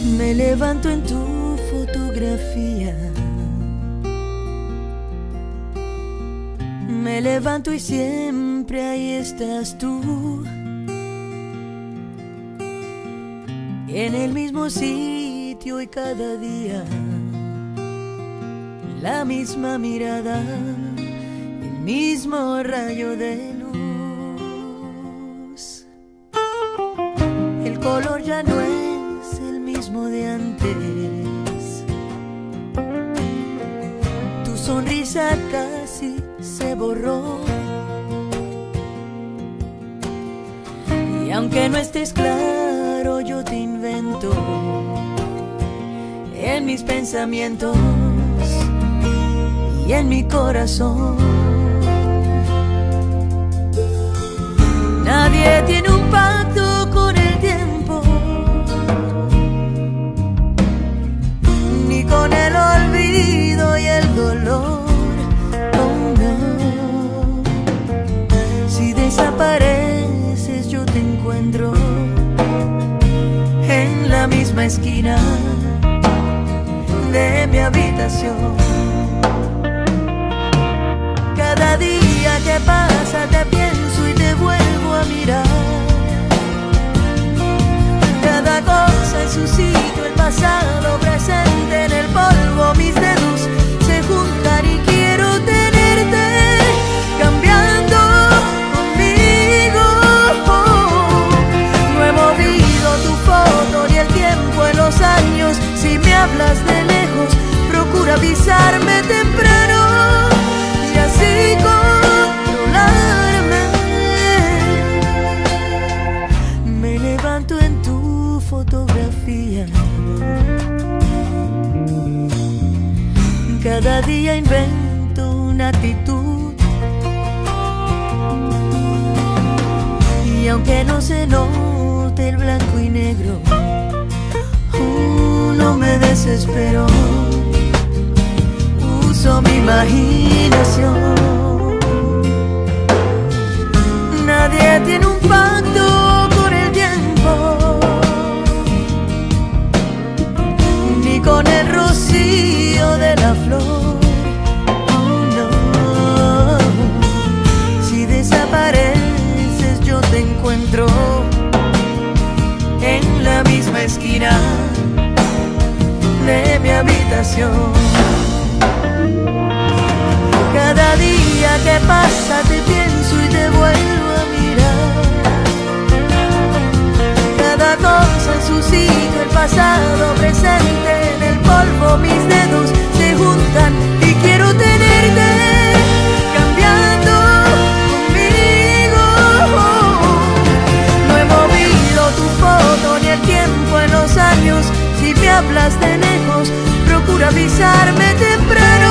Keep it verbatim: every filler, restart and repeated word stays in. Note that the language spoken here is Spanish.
Me levanto en tu fotografía. Me levanto y siempre ahí estás tú, en el mismo sitio y cada día, la misma mirada, el mismo rayo de luz. El color ya no es el mismo de antes. Tu sonrisa casi se borró. Y aunque no estés claro, yo te invento en mis pensamientos y en mi corazón. Nadie tiene un pacto con el tiempo, ni con el olvido y el dolor. Oh no, si desapareces yo te encuentro en la misma esquina de mi habitación. Cada día que pasa te pienso y te vuelvo a mirar. Cada cosa en su sitio, el pasado presente en el polvo. Mis dedos se juntan y quiero tenerte cambiando conmigo. No he movido tu foto ni el tiempo en los años. Si me hablas de lejos, procura avisarme temprano y así controlarme. Me levanto en tu fotografía. Cada día invento una actitud, y aunque no se note el blanco y negro, uh, no me desespero. Uso mi imaginación. Nadie tiene un pacto con el tiempo, ni con el rocío de la flor. Oh no, si desapareces yo te encuentro en la misma esquina de mi habitación. Cada día que pasa te pienso y te vuelvo a mirar. Cada cosa en su sitio, el pasado presente en el polvo. Mis dedos se juntan y quiero tenerte cambiando conmigo. No he movido tu foto ni el tiempo en los años. Si me hablas de lejos, procura avisarme temprano